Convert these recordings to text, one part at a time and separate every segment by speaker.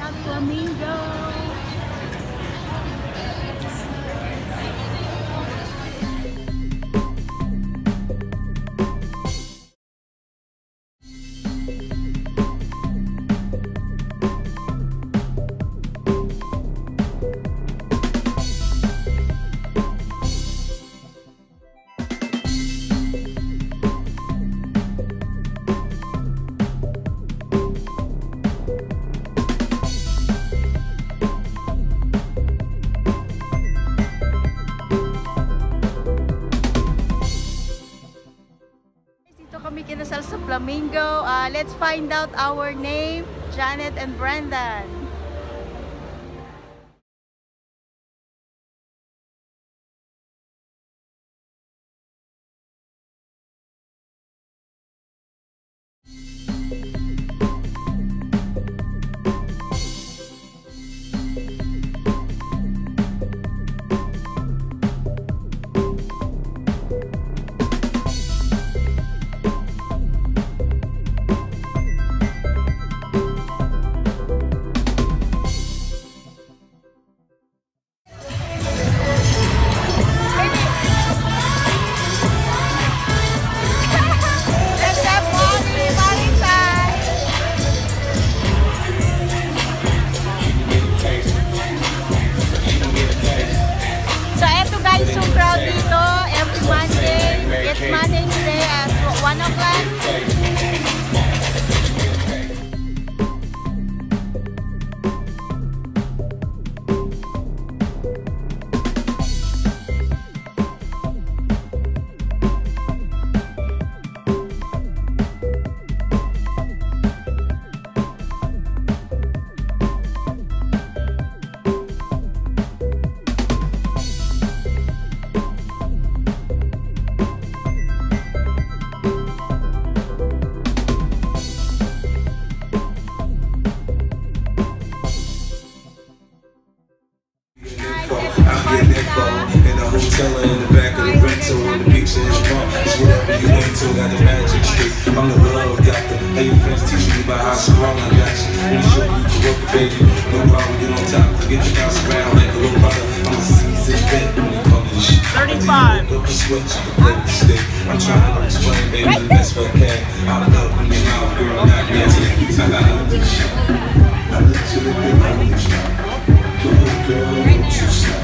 Speaker 1: Mount Flamingo. Kami kinasal sa Flamingo. Let's find out our name, Janet and Brendan.
Speaker 2: In the back of the rental, in the beach in his trunk. It's whatever you into, got the magic street. I'm the love doctor. How your friends teaching me about how strong I got you. When you show you can work it, baby. No problem, get on top. Get your bounce around like a little brother. I'm a seasoned vet when it comes to this shit. 35. Go sweat, you can play with the stick. I'm trying to explain, baby, the best way I can. Out of love in your mouth, girl, not yet. I got this shit. I literally think I need you. Go ahead, girl, don't you stop.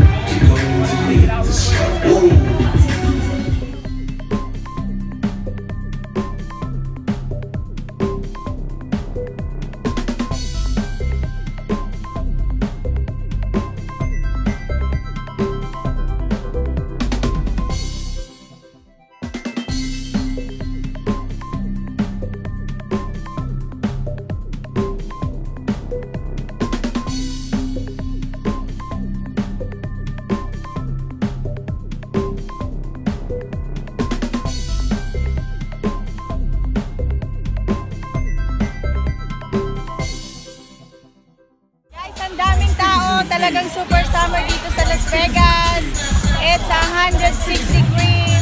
Speaker 1: Talagang super summer dito sa Las Vegas. It's 106 degrees.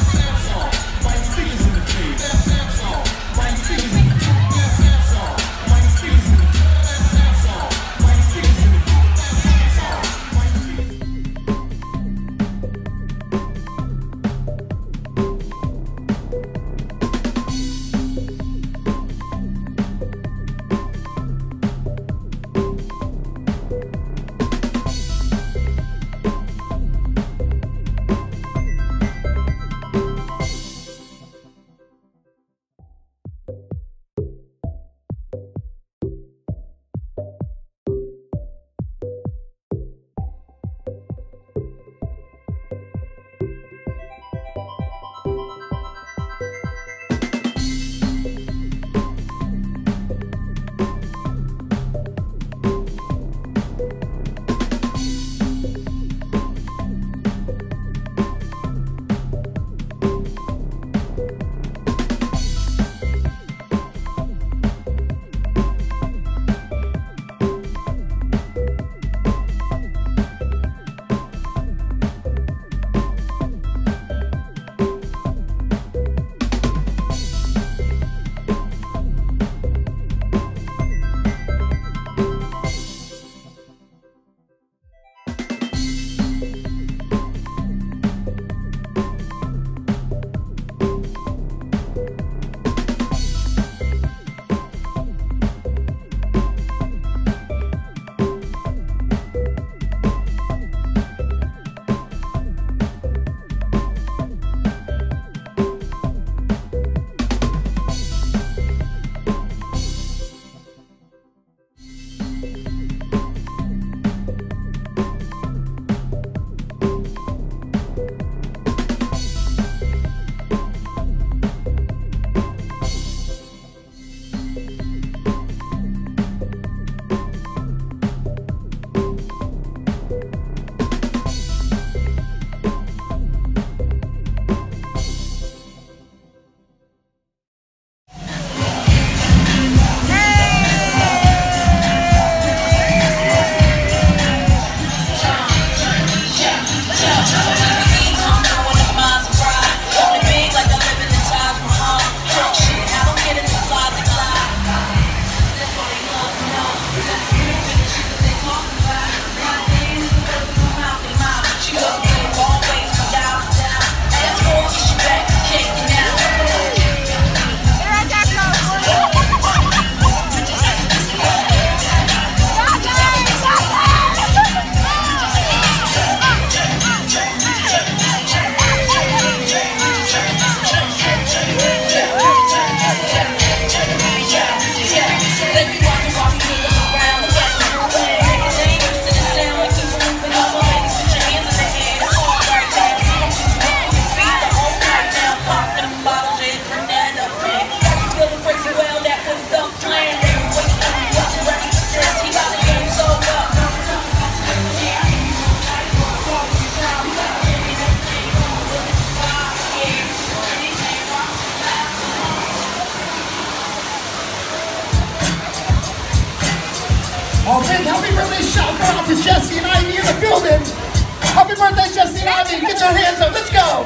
Speaker 3: Oh, big happy birthday shout out to Jesse and Ivy in the building. Happy birthday, Jesse and Ivy. Get your hands up. Let's go.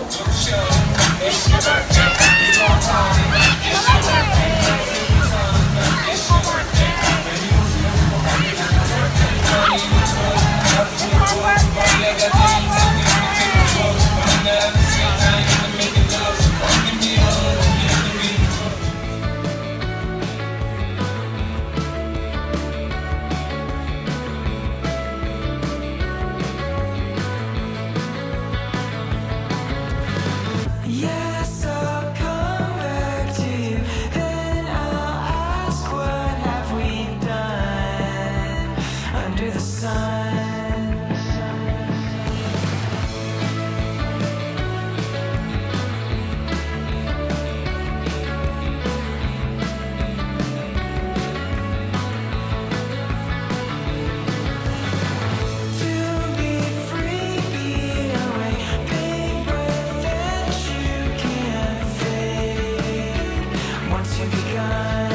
Speaker 4: Yes, I'll come back to you. Then I'll ask, what have we done under the sun? To be free, be away, big breath that you can't fake once you've begun.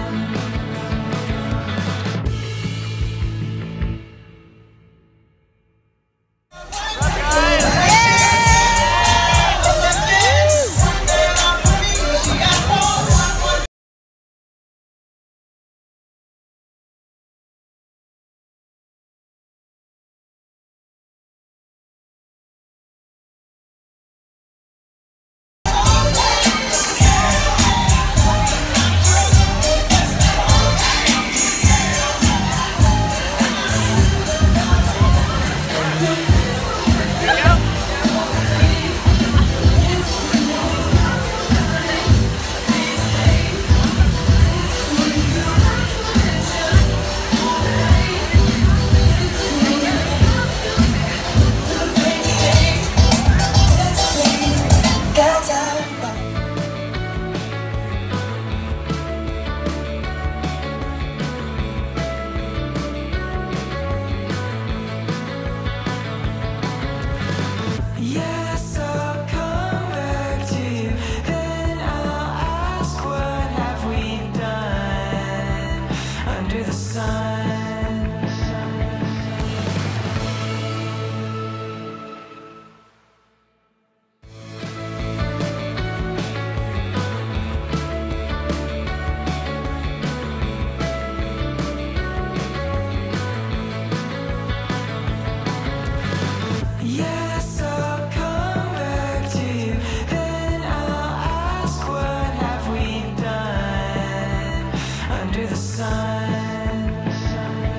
Speaker 4: Yes, I'll come back to you. Then I'll ask, what have we done under the sun? To be free, be away, big breath that you can't fake once you've begun. Yes, I'll come back to you. Then I'll ask, what have we done under the sun? Yes, I'll come back to you. Then I'll ask, what have we done under the sun?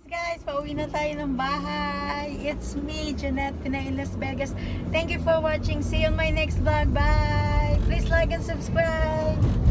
Speaker 1: guys, pauwi na tayo ng bahay. It's me, Jeanette Pinay in Las Vegas. Thank you for watching. See you on my next vlog. Bye! Please like and subscribe.